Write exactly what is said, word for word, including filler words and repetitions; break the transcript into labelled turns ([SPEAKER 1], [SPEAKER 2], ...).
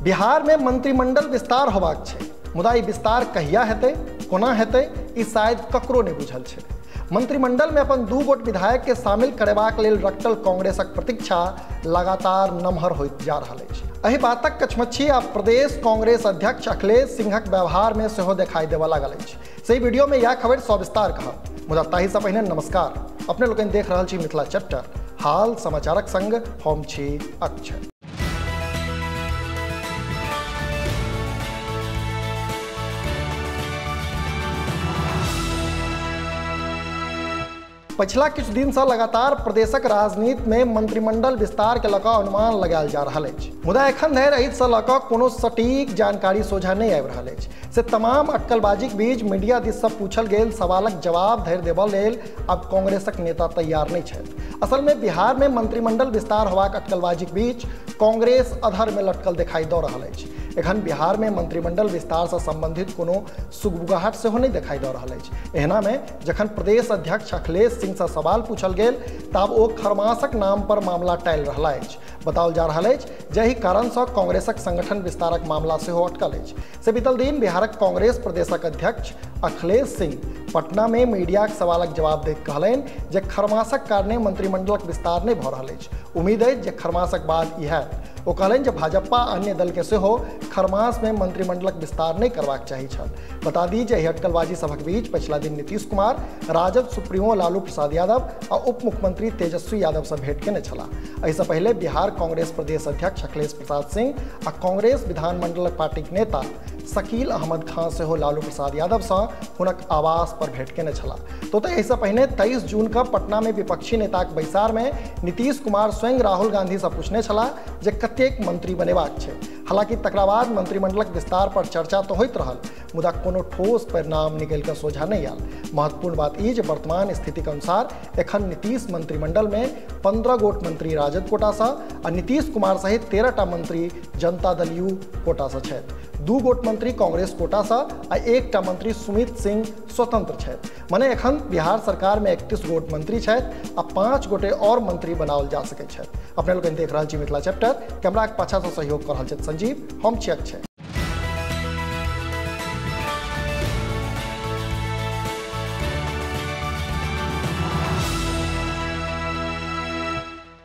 [SPEAKER 1] बिहार में मंत्रिमंडल विस्तार होबाक छै, मुदा ई विस्तार कहिया हेतै, कोना हेतै, ई शायद ककरो नहि बुझल छै। मंत्रिमंडल में अपन दू गोट विधायक के शामिल करेबाक लेल रटल कांग्रेसक प्रतीक्षा लगातार नमहर होइत जा रहल अछि। एहि बातक कचमच्छी आब प्रदेश कांग्रेस अध्यक्ष अखिलेश सिंहक व्यवहार में सेहो देखाई देबऽ लागल अछि। सही वीडियो में यह खबर सविस्तार कहब, मुदा ताहि सँ पहिने नमस्कार। अपने लोकनि देख रहल छी मिथिला चैप्टर, हाल समाचारक संग हम छी अक्षय। पिछला किछु दिन से लगातार प्रदेशक राजनीति में मंत्रिमंडल विस्तार के लऽ कऽ अनुमान लगायल जा रहल अछि, मुदा एखन धरि एहि सँ लऽ कऽ कोनो सटीक जानकारी सोझा नहि आबि रहल अछि। से तमाम अटकलबाजीक बीच मीडिया दिस सँ पूछल गेल सवालक जवाब धरि देबऽ लेल आब कांग्रेसक नेता तैयार नहि छथि। असल में बिहार में मंत्रिमंडल विस्तार होबाक अटकलबाजीक बीच कांग्रेस अधर में लटकल दिखाई दऽ रहल अछि। एखन बिहार में मंत्रिमंडल विस्तार से संबंधित कोनो सुगबुगाहट सेहो नहीं दिखाई दऽ रहल अछि। एहना में जखन प्रदेश अध्यक्ष अखिलेश सिंह से सवाल पूछल गेल तब ओ खरमासक नाम पर मामला टालि रहल अछि। बताओल जा रहल अछि जाहि कारण से कांग्रेसक संगठन विस्तारक मामला सेहो अटकल अछि। से बीतल दिन बिहारक कांग्रेस प्रदेशक अध्यक्ष अखिलेश सिंह पटना में मीडियाक सवालक जवाब दैत कहलनि जे खरमासक कारणे मंत्रिमंडलक विस्तार नहि भऽ रहल अछि। उम्मीद अछि जे खरमासक बाद ई हैत। ओ कहलनि जे भाजपा अन्य दल के सेहो खरमास में मंत्रिमंडलक विस्तार नहीं करबाक चाही छल। बता दी जे हटकलबाजी सभक बीच पिछला दिन नीतीश कुमार, राजद सुप्रीमो लालू प्रसाद यादव आ उप मुख्यमंत्री तेजस्वी यादव से भेंट केने छलाह। एहि सँ पहले बिहार कांग्रेस प्रदेश अध्यक्ष अखिलेश प्रसाद सिंह आ कांग्रेस विधानमंडलक पार्टीक नेता शकील अहमद खान सेहो लालू प्रसाद यादव सँ हुनक आवास पर भेंट केने छलाह। तो एहि सँ पहिने तेईस जून के पटना में विपक्षी नेताक बैसार में नीतीश कुमार स्वयं राहुल गांधी से पूछने छलाह जे कतेक मंत्री बनेबाक छै। हालांकि तकरा बाद मंत्रिमंडलक विस्तार पर चर्चा तो होइत रहल, मुदा कोनो ठोस परिणाम निकल कर सोझा नहीं आयल। महत्वपूर्ण बात ई जे वर्तमान स्थिति के अनुसार एखन नीतीश मंत्रिमंडल में पंद्रह गोट मंत्री राजद कोटा से आ नीतीश कुमार सहित तेरह टा मंत्री जनता दल यू कोटा से छथि। दू गोट मंत्री कांग्रेस कोटा से आ एक टा मंत्री सुमित सिंह स्वतंत्र छथि। मने एखन बिहार सरकार में इकतीस गोट मंत्री छथि आ पाँच गोटे और मंत्री बनाओल जा सकैत छथि। अपने लोग देख रहल छी मिथिला चैप्टर, कैमरा के पाछा से सहयोग कर रहल छथि संजीव, हम छी अक्षय।